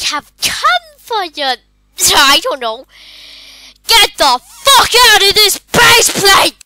have come for your... I don't know. Get the fuck out of this base plate!